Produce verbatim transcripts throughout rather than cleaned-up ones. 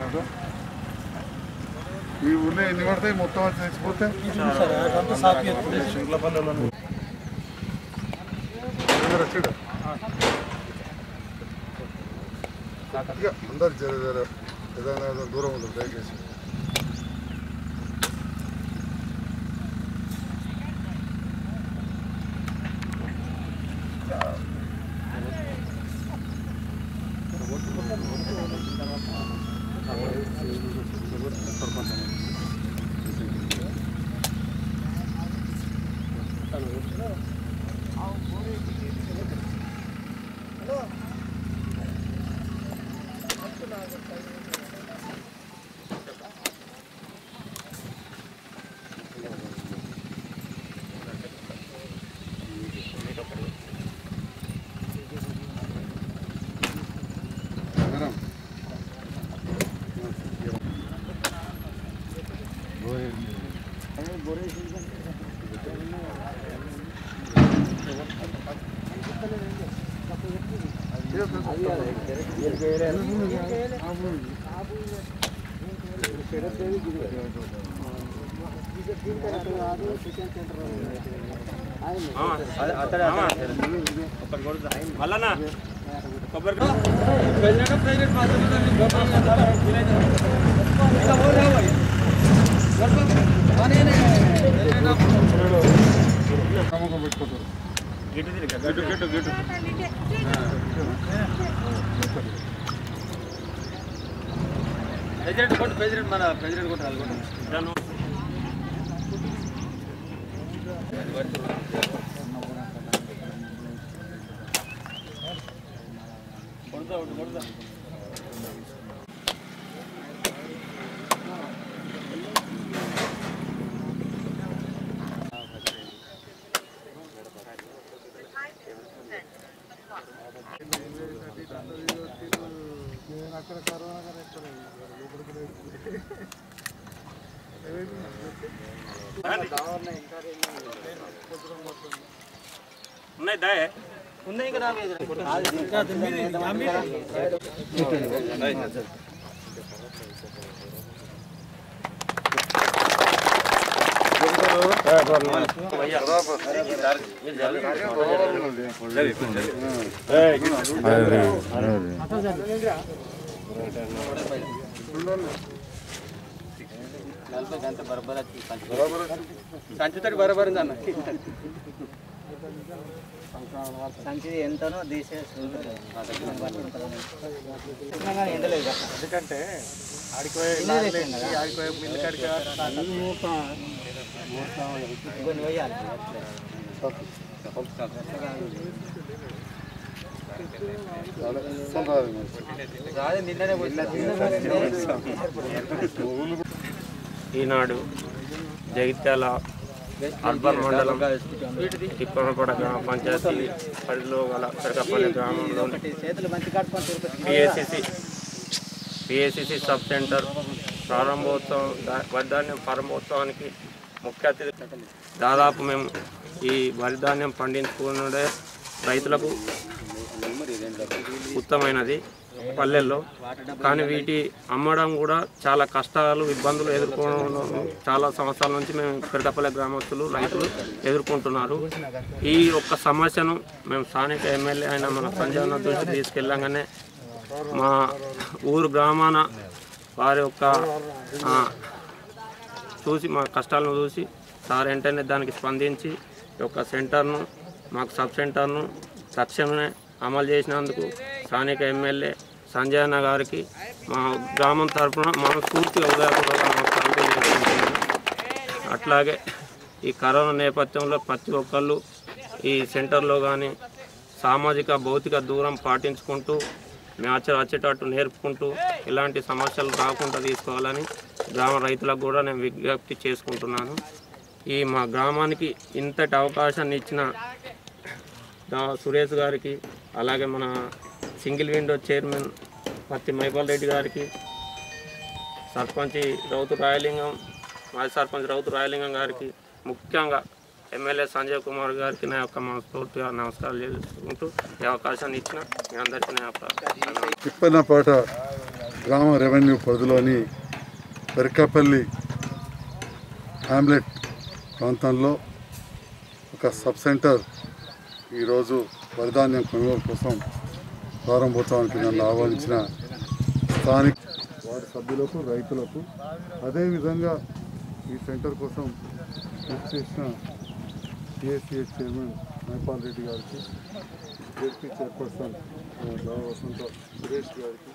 ఈ ఊళ్ళో ఎన్ని పడతాయి మొత్తం వచ్చి తెచ్చిపోతే అందరు జర జర ఏదైనా దూరం ఉంటుంది దయచేసి మళ్ళా కొబ్బరి నమ్మకం పెట్టుకుంటారు గిట్టు గిట్టు గిట్టు గిట్టు ప్రెసిడెంట్ కొట్టు ప్రెసిడెంట్ మన ప్రెసిడెంట్ కొట్టు వాళ్ళు కొడతా కొడతా అక్కడ కరోనా ఉన్నాయి దాయే ఉన్నాయి కదా సంచితడి బరాబర్ సంచి ఎంతనో తీసేస్తుంది ఎందుకంటే ఆడిపోయి ఆడిపోయి మిల్లు కడికి కొన్ని వేయాలి ఈనాడు జగిత్యాల అర్బన్ మండలం తిప్పనపడ గ్రామ పంచాయతీ పరిధిలో గల పెరకపల్లి గ్రామంలో పిఏసిసి పిఏసిసి సబ్ సెంటర్ ప్రారంభోత్సవం వరిధాన్యం ప్రారంభోత్సవానికి ముఖ్య అతిథి దాదాపు మేము ఈ వరిధాన్యం పండించుకునే రైతులకు ఉత్తమైనది పల్లెల్లో, కానీ వీటి అమ్మడం కూడా చాలా కష్టాలు ఇబ్బందులు ఎదుర్కోవడం చాలా సంవత్సరాల నుంచి మేము పెరకపల్లి గ్రామస్తులు రైతులు ఎదుర్కొంటున్నారు. ఈ ఒక్క సమస్యను మేము స్థానిక ఎమ్మెల్యే అయిన మన సంజయ్ దృష్టికి తీసుకెళ్ళగానే మా ఊరు గ్రామాన వారి యొక్క చూసి మా కష్టాలను చూసి సార్ వెంటనే దానికి స్పందించి ఒక సెంటర్ను మాకు సబ్ సెంటర్ను తక్షణమే అమలు చేసినందుకు స్థానిక ఎమ్మెల్యే సంజయ్ అన్న గారికి మా గ్రామం తరఫున మనస్ఫూర్తిగా ఉదయపూర్వక నమస్కారం తెలియజేస్తున్నాను. అట్లాగే ఈ కరోనా నేపథ్యంలో ప్రతి ఒక్కళ్ళు ఈ సెంటర్లో కానీ సామాజిక భౌతిక దూరం పాటించుకుంటూ మ్యాచ్ వచ్చేటట్టు నేర్పుకుంటూ ఇలాంటి సమస్యలు రాకుండా తీసుకోవాలని గ్రామ రైతులకు కూడా నేను విజ్ఞప్తి చేసుకుంటున్నాను. ఈ మా గ్రామానికి ఇంతటి అవకాశాన్ని ఇచ్చిన సురేష్ గారికి, అలాగే మన సింగిల్ విండో చైర్మన్ పత్తి మైపాల్ రెడ్డి గారికి, సర్పంచ్ రౌతు రాయలింగం మాజీ సర్పంచ్ రౌతు రాయలింగం గారికి, ముఖ్యంగా ఎమ్మెల్యే సంజయ్ కుమార్ గారికి నా యొక్క మనస్ఫూర్తిగా నమస్కారాలు చేసుకుంటూ ఈ అవకాశాన్ని ఇచ్చిన మీ అందరికీ నా యొక్క తిప్పనపాట గ్రామ రెవెన్యూ పరిధిలోని పెరకపల్లి హ్యామ్లెట్ ప్రాంతంలో ఒక సబ్ సెంటర్ ఈరోజు వరిధాన్యం కొనుగోలు కోసం ప్రారంభోత్సవానికి నన్ను ఆహ్వానించిన స్థానిక వార్డు సభ్యులకు రైతులకు అదేవిధంగా ఈ సెంటర్ కోసం కృషి చేసిన పిఎస్సిఎస్ చైర్మన్ మైపాల్ రెడ్డి గారికి, జెడ్పీ చైర్పర్సన్ వసంత సురేష్ గారికి,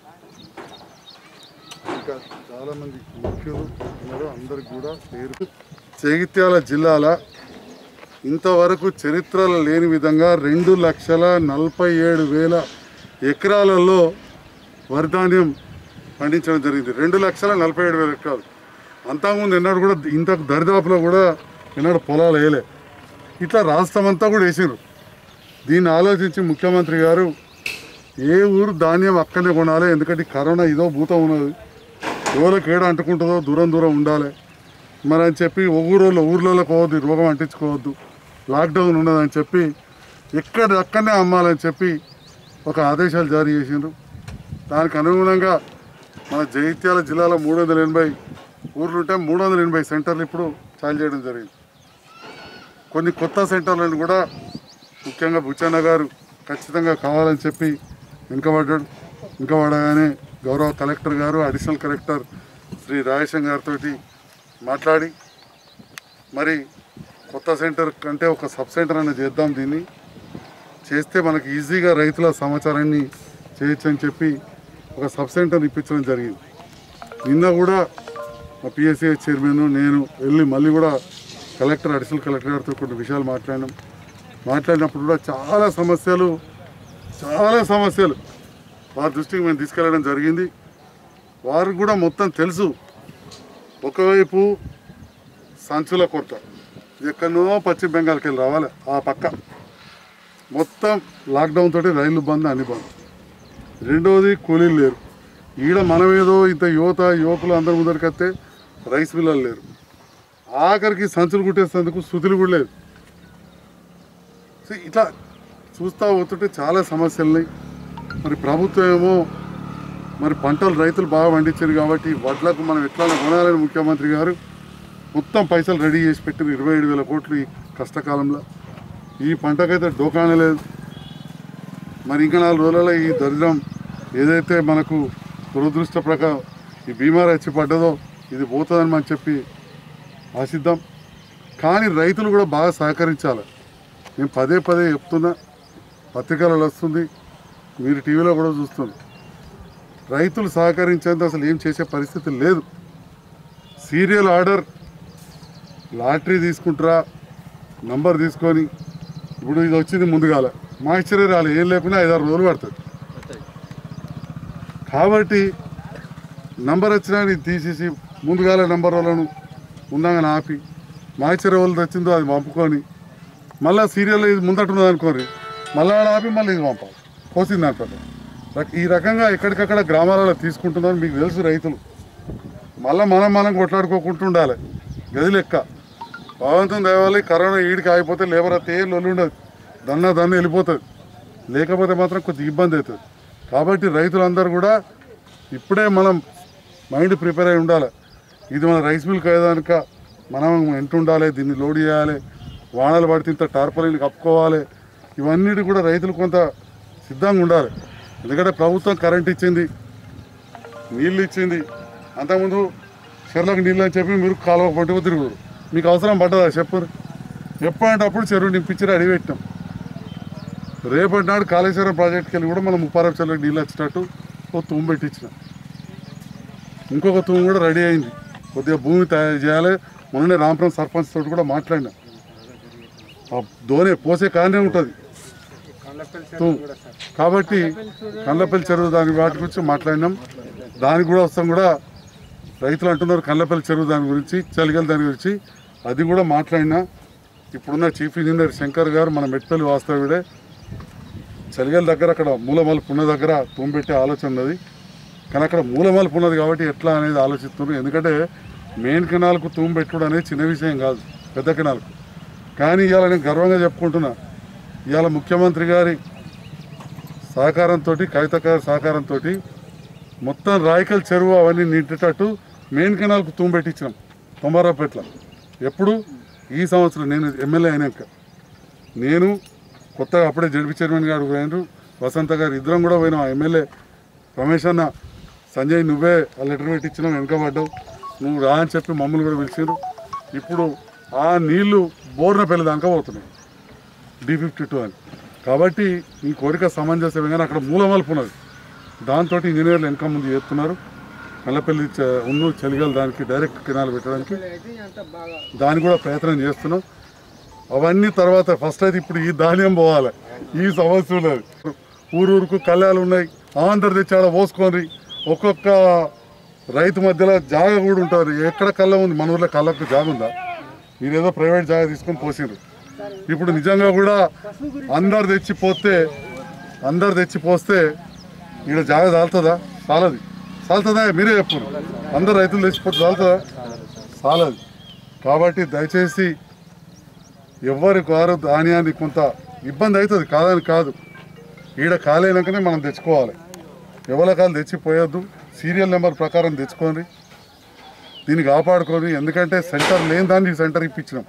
ఇంకా చాలామంది ముఖ్యులు ఉన్నారు, అందరికి కూడా పేరు. జగిత్యాల జిల్లాల ఇంతవరకు చరిత్రలో లేని విధంగా రెండు లక్షల నలభై ఏడు వేల ఎకరాలలో వరిధాన్యం పండించడం జరిగింది. రెండు లక్షల నలభై ఏడు వేల ఎకరాలు. అంతకుముందు ఎన్నడూ కూడా ఇంత దరిదాపులో కూడా ఎన్నడూ పొలాలు వేయలే. ఇట్లా రాష్ట్రం అంతా కూడా వేసారు. దీన్ని ఆలోచించి ముఖ్యమంత్రి గారు ఏ ఊరు ధాన్యం అక్కడనే కొనాలి, ఎందుకంటే కరోనా ఇదో భూతం ఉన్నది, ఎవరికి ఏడ అంటుకుంటుందో దూరం దూరం ఉండాలి మరి అని చెప్పి ఊళ్ళో ఊర్లలో పోవద్దు, రోగం అంటించుకోవద్దు, లాక్డౌన్ ఉన్నదని చెప్పి ఎక్కడ అక్కడనే అమ్మాలని చెప్పి ఒక ఆదేశాలు జారీ చేసిండ్రు. దానికి అనుగుణంగా మన జగిత్యాల జిల్లాలో మూడు వందల ఎనభై ఊర్లు ఉంటే మూడు వందల ఎనభై సెంటర్లు ఇప్పుడు చాలు చేయడం జరిగింది. కొన్ని కొత్త సెంటర్లను కూడా ముఖ్యంగా బుచ్చన్న గారు ఖచ్చితంగా కావాలని చెప్పి వెనుకబడ్డాడు. వెనుకబడగానే గౌరవ కలెక్టర్ గారు, అడిషనల్ కలెక్టర్ శ్రీ రాజేశం గారితో మాట్లాడి మరి కొత్త సెంటర్ కంటే ఒక సబ్ సెంటర్ అనేది చేద్దాం, దీన్ని చేస్తే మనకి ఈజీగా రైతుల సమాచారాన్ని చేయొచ్చు అని చెప్పి ఒక సబ్ సెంటర్ ఇప్పించడం జరిగింది. నిన్న కూడా మా పిఎస్సిఎస్ చైర్మన్ నేను వెళ్ళి మళ్ళీ కూడా కలెక్టర్, అడిషనల్ కలెక్టర్ గారితో కొన్ని విషయాలు మాట్లాడినాం. మాట్లాడినప్పుడు కూడా చాలా సమస్యలు చాలా సమస్యలు వారి దృష్టికి మేము తీసుకెళ్ళడం జరిగింది. వారికి కూడా మొత్తం తెలుసు. ఒకవైపు సంచుల కొరత, ఎక్కడనో పశ్చిమ బెంగాల్కి వెళ్ళి రావాలి, ఆ పక్క మొత్తం లాక్డౌన్ తోటి రైళ్లు బంద్, అన్ని బంద్. రెండవది కూలీలు లేరు. ఈడ మనమేదో ఇంత యువత యువకులు అందరి ముందరికి వస్తే రైస్ మిల్లలు లేరు. ఆఖరికి సంచులు కుట్టేసేందుకు శృతులు కూడా లేదు. ఇట్లా చూస్తూ పోతుంటే చాలా సమస్యలున్నాయి. మరి ప్రభుత్వం ఏమో మరి పంటలు రైతులు బాగా పండించారు కాబట్టి వడ్లకు మనం ఎట్లా కొనాలని ముఖ్యమంత్రి గారు మొత్తం పైసలు రెడీ చేసి పెట్టిన ఇరవై ఏడు వేల కోట్లు ఈ కష్టకాలంలో. ఈ పంటకైతే డోకానే లేదు. మరి ఇంకా నాలుగు రోజులలో ఈ దరిద్రం ఏదైతే మనకు దురదృష్ట ప్రకారం ఈ బీమార్ వచ్చి పడ్డదో ఇది పోతుందని మనం చెప్పి ఆశిద్దాం. కానీ రైతులు కూడా బాగా సహకరించాలి. నేను పదే పదే చెప్తున్నా, పత్రికలలో వస్తుంది, మీరు టీవీలో కూడా చూస్తుంది. రైతులు సహకరించేందుకు అసలు ఏం చేసే పరిస్థితి లేదు. సీరియల్ ఆర్డర్ లాటరీ తీసుకుంటారా, నంబర్ తీసుకొని ఇప్పుడు ఇది వచ్చింది ముందుగాల మాయిశ్చరే రాలే, ఏం లేకుండా ఐదారు రోజులు పడుతుంది. కాబట్టి నంబర్ వచ్చినా ఇది తీసేసి ముందుగాల నంబర్ వాళ్ళను ఉందామని ఆపి మాయిశ్చర్ వాళ్ళది వచ్చిందో అది పంపుకొని మళ్ళీ సీరియల్ ఇది ముందట్టున్నది అనుకోరి మళ్ళీ ఆపి మళ్ళీ ఇది పంపాలి కోసింది అంటారు. ఈ రకంగా ఎక్కడికక్కడ గ్రామాలలో తీసుకుంటున్నారు. మీకు తెలుసు రైతులు మళ్ళీ మనం మనం కొట్లాడుకోకుండా ఉండాలి. గది లెక్క భగవంతుని దేవాలి. కరోనా ఈడికి ఆగిపోతే లేబర్ అయితే ఏ లొల్లు ఉండదు, దన్న దన్న వెళ్ళిపోతుంది. లేకపోతే మాత్రం కొంచెం ఇబ్బంది అవుతుంది. కాబట్టి రైతులందరూ కూడా ఇప్పుడే మనం మైండ్ ప్రిపేర్ అయి ఉండాలి. ఇది మన రైస్ మిల్ కాయదానిక మనం ఎంత ఉండాలి, దీన్ని లోడ్ చేయాలి, వానలు పడితే ఇంత టార్పలిన్ కప్పుకోవాలి. ఇవన్నిటి కూడా రైతులు కొంత సిద్ధంగా ఉండాలి. ఎందుకంటే ప్రభుత్వం కరెంట్ ఇచ్చింది, నీళ్ళు ఇచ్చింది. అంతకుముందు చెరువులకు నీళ్ళు అని చెప్పి మీరు కాలువ పట్టుకు తిరుగురు. మీకు అవసరం పడ్డదా చెప్పరు? ఎప్పుడంటే అప్పుడు చెరువు నింపించి రెడీ పెట్టినాం. రేపటి నాడు కాళేశ్వరం ప్రాజెక్ట్కి వెళ్ళి కూడా మనం ముప్పారం చెరువులకు నీళ్ళు వచ్చేటట్టు ఒక తూము పెట్టించినాం. ఇంకొక తూము కూడా రెడీ అయింది. కొద్దిగా భూమి తయారు చేయాలి. మొన్ననే రాంపురం సర్పంచ్ తోటి కూడా మాట్లాడినా. ఆ దోనే పోసే కానే ఉంటుంది తూము. కాబట్టి కండ్లపల్లి చెరువు దాని వాటి గురించి మాట్లాడినాం. దానికి కూడా వస్తాం. కూడా రైతులు అంటున్నారు కండ్లపల్లి చెరువు దాని గురించి, చలిగల దాని గురించి, అది కూడా మాట్లాడినా. ఇప్పుడున్న చీఫ్ ఇంజనీర్ శంకర్ గారు మన మెట్పల్లి వాస్తవుడే. చలిగల దగ్గర అక్కడ మూలమలుపు ఉన్న దగ్గర తూము పెట్టే ఆలోచన ఉన్నది. కానీ అక్కడ మూలమలుపు ఉన్నది కాబట్టి ఎట్లా అనేది ఆలోచిస్తున్నారు. ఎందుకంటే మెయిన్ కెనాల్కు తూము పెట్టుడు అనేది చిన్న విషయం కాదు, పెద్ద కెనాల్కు. కానీ ఇవాళ నేను గర్వంగా చెప్పుకుంటున్నా, ఇవాళ ముఖ్యమంత్రి గారి సహకారంతో, కవిత గారి సహకారంతో మొత్తం రాయకల్ చెరువు అవన్నీ నిండేటట్టు మెయిన్ కెనాల్కు తూము పెట్టించినాం తొంభారావుపేటలో. ఎప్పుడు ఈ సంవత్సరం నేను ఎమ్మెల్యే అయినాక నేను కొత్తగా అప్పుడే జడ్పీ చైర్మన్ గారు పోయినారు, వసంత గారు ఇద్దరం కూడా పోయినాం. ఆ ఎమ్మెల్యే రమేష్ అన్న సంజయ్ నువ్వే ఆ లెటర్ పెట్టించినావు, వెనకబడ్డావు, నువ్వు రా అని చెప్పి మమ్మల్ని కూడా పిలిచారు. ఇప్పుడు ఆ నీళ్లు బోర్నపల్లి దాకా పోతున్నాయి డి ఫిఫ్టీ టూ అని. కాబట్టి ఈ కోరిక సమంజసమే, కానీ అక్కడ మూలమలుపు ఉన్నది. దాంతో ఇంజనీర్లు వెనక ముందు చేస్తున్నారు. మల్లపల్లి ఉన్ను చలిగాలి దానికి డైరెక్ట్ కెనాల్ పెట్టడానికి దాన్ని కూడా ప్రయత్నం చేస్తున్నాం. అవన్నీ తర్వాత ఫస్ట్ అయితే ఇప్పుడు ఈ ధాన్యం పోవాలి. ఈ సమస్య ఉన్నది. ఊరూరుకు కళ్యాలు ఉన్నాయి, ఆంధ్ర తెచ్చి ఆడ పోసుకొని ఒక్కొక్క రైతు మధ్యలో జాగ కూడా ఉంటారు. ఎక్కడ కళ్ళ ఉంది? మన ఊర్లో కళ్ళకు జాగ ఉందా? మీరేదో ప్రైవేట్ జాగ తీసుకొని పోసిండ్రు. ఇప్పుడు నిజంగా కూడా అందరు తెచ్చిపోతే అందరు తెచ్చిపోస్తే ఇక్కడ జాగ చాలుతుందా? చాలది. చాలుతుందా? మీరే చెప్పారు. అందరు రైతులు తెచ్చిపోతే చాలుతుందా? చాలది. కాబట్టి దయచేసి ఎవరికి వారు ధాన్యాన్ని కొంత ఇబ్బంది అవుతుంది, కాదని కాదు. ఈడ కాలేనాకనే మనం తెచ్చుకోవాలి. ఎవరి కాలు తెచ్చిపోయొద్దు. సీరియల్ నెంబర్ ప్రకారం తెచ్చుకొని దీన్ని కాపాడుకొని, ఎందుకంటే సెంటర్ లేని దాన్ని సెంటర్ ఇప్పించినాం,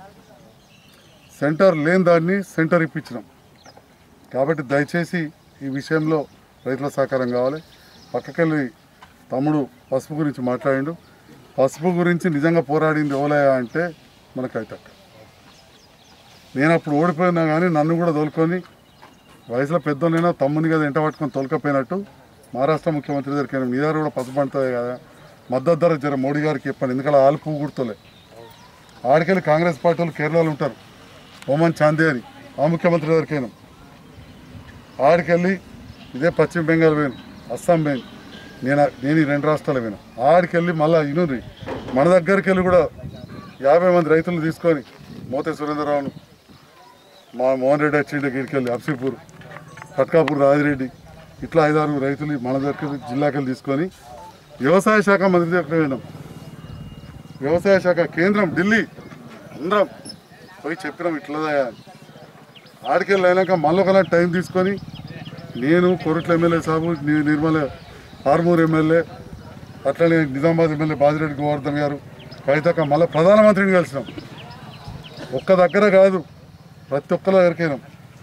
సెంటర్ లేని దాన్ని సెంటర్ ఇప్పించినాం. కాబట్టి దయచేసి ఈ విషయంలో రైతుల సహకారం కావాలి. పక్కకెళ్ళి తమ్ముడు పసుపు గురించి మాట్లాడిండు. పసుపు గురించి నిజంగా పోరాడింది ఎవలయా అంటే మన కవితక్క. నేను అప్పుడు ఓడిపోయినా కానీ నన్ను కూడా తోలుకొని వయసులో పెద్దోళ్ళైనా తమ్ముని కదా ఎంట పట్టుకొని తోలుకపోయినట్టు మహారాష్ట్ర ముఖ్యమంత్రి దగ్గరికి వెళ్ళాను. నీ దగ్గర కూడా పసుపు పండుతుంది కదా, మద్దతు ధర జర మోడీ గారికి చెప్పండి, ఎందుకంటే ఆలు పువ్వు గుర్తులే. ఆడికెళ్ళి కాంగ్రెస్ పార్టీ వాళ్ళు కేరళలో ఉంటారు, ఓమన్ చాందే అని, ఆ ముఖ్యమంత్రి దగ్గరికి వెళ్ళాం. ఆడికెళ్ళి ఇదే పశ్చిమ బెంగాల్ పోయాను, అస్సాం పోయాను, నేను నేను ఈ రెండు రాష్ట్రాలు పోయాను. ఆడికెళ్ళి మళ్ళీ ఇనురి మన దగ్గరికి వెళ్ళి కూడా యాభై మంది రైతులు తీసుకొని మోతే సురేంద్రరావును, మా మోహన్ రెడ్డి వచ్చిండే గిరికెళ్ళి అప్సీపూర్, కట్కాపూర్ రాజిరెడ్డి, ఇట్లా ఐదారు రైతులు మన దగ్గర జిల్లాకెళ్ళి తీసుకొని వ్యవసాయ శాఖ మంత్రి దగ్గర వెళ్ళాం. వ్యవసాయ శాఖ కేంద్రం ఢిల్లీ అందరం పోయి చెప్పినాం ఇట్లదా. ఆడికెళ్ళి అయినాక మళ్ళీ ఒకలా టైం తీసుకొని నేను కొరట్ల ఎమ్మెల్యే సాబు, నిర్మల ఆర్మూర్ ఎమ్మెల్యే, అట్లనే నిజామాబాద్ ఎమ్మెల్యే బాజిరెడ్డి గోవర్ధన్ గారు, కవితక్క, మళ్ళీ ప్రధానమంత్రిని కలిసినాం. ఒక్క దగ్గర కాదు, ప్రతి ఒక్కరు ఎరికైనాం.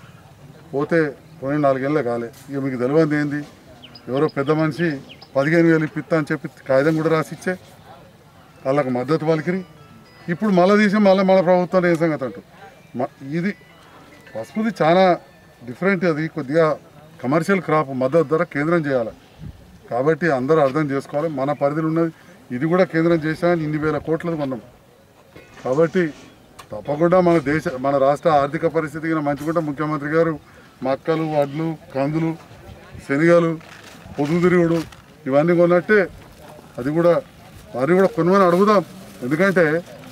పోతే పోయిన నాలుగేళ్ళే కాలే. ఇక మీకు తెలియంది ఏంది, ఎవరో పెద్ద మనిషి పదిహేను వేలు ఇప్పిస్తా అని చెప్పి కాగితం కూడా రాసిచ్చే వాళ్ళకు మద్దతు పలికిరి. ఇప్పుడు మళ్ళీ తీసి మళ్ళీ మన ప్రభుత్వం ఏ సంగతి అంటూ ఇది పసుపుది చాలా డిఫరెంట్. అది కొద్దిగా కమర్షియల్ క్రాప్, మద్దతు ధర కేంద్రం చేయాలి. కాబట్టి అందరూ అర్థం చేసుకోవాలి. మన పరిధిలో ఉన్నది ఇది కూడా కేంద్రం చేసినా ఇన్ని వేల కోట్లది కొన్నాం. కాబట్టి తప్పకుండా మన దేశ మన రాష్ట్ర ఆర్థిక పరిస్థితికి మంచిగా ముఖ్యమంత్రి గారు మక్కలు, వడ్లు, కందులు, శనగలు, పొద్దుతిరుగుడు ఇవన్నీ కొన్నట్టే అది కూడా వారిని కూడా కొనుమని అడుగుదాం. ఎందుకంటే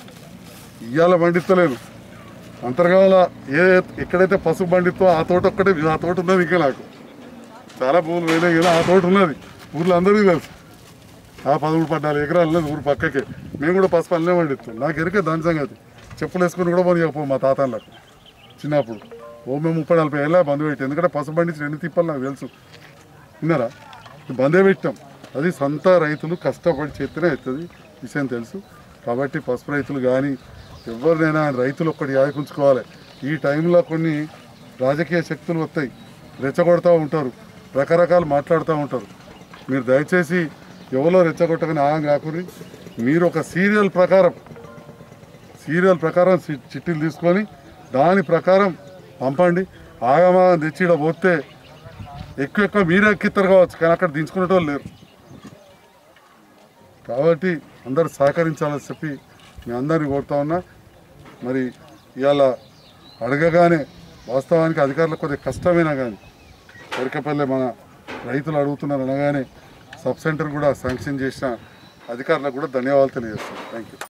ఇవాళ పండిస్తలేను, అంతర్గాల ఏ ఎక్కడైతే పసుపు పండిస్తో ఆ తోట ఒక్కటే, ఆ తోట ఉన్నది ఇంకా నాకు చాలా భూములు వేయలే కదా, ఆ తోట ఉన్నది ఊర్లో అందరికీ తెలుసు. ఆ పదమూడు పద్నాలుగు ఎకరాలు ఉన్నది ఊరు పక్కకే. మేము కూడా పసుపు అల్లే పండిస్తాం. నాకు ఎరికే దాని సంగతి. చెప్పులు వేసుకొని కూడా పోనీ చెప్పు మా తాతలకు చిన్నప్పుడు. ఓ మేము ముప్పై నలభై ఏళ్ళ బంద్ పెట్టి, ఎందుకంటే పసుపు పండించి రెండు తిప్పాలి నాకు తెలుసు. విన్నారా? బందే పెట్టాం. అది సొంత రైతులు కష్టపడి చేస్తేనే అవుతుంది, విషయం తెలుసు. కాబట్టి పసుపు రైతులు కానీ ఎవరినైనా రైతులు ఒక్కటి యాదకుంచుకోవాలి. ఈ టైంలో కొన్ని రాజకీయ శక్తులు వస్తాయి, రెచ్చగొడతా ఉంటారు, రకరకాలు మాట్లాడుతూ ఉంటారు. మీరు దయచేసి ఎవరో రెచ్చగొట్టగానే ఆగం కాకుండా మీరు ఒక సీరియల్ ప్రకారం సీరియల్ ప్రకారం చిట్టీలు తీసుకొని దాని ప్రకారం పంపండి. ఆగమా తెచ్చి ఇక్కడ పోతే ఎక్కువ ఎక్కువ మీరే ఎక్కిస్తారు కావచ్చు, కానీ అక్కడ దించుకునేటోళ్ళు లేరు. కాబట్టి అందరూ సహకరించాలని చెప్పి మీ అందరినీ కోరుతా ఉన్నా. మరి ఇవాళ అడగగానే వాస్తవానికి అధికారులకు కొద్దిగా కష్టమైనా కానీ కొరికపల్లె మన రైతులు అడుగుతున్నారు అనగానే సబ్ సెంటర్ కూడా శాంక్షన్ చేసిన అధికారులకు కూడా ధన్యవాదాలు తెలియజేస్తాను. Thank you.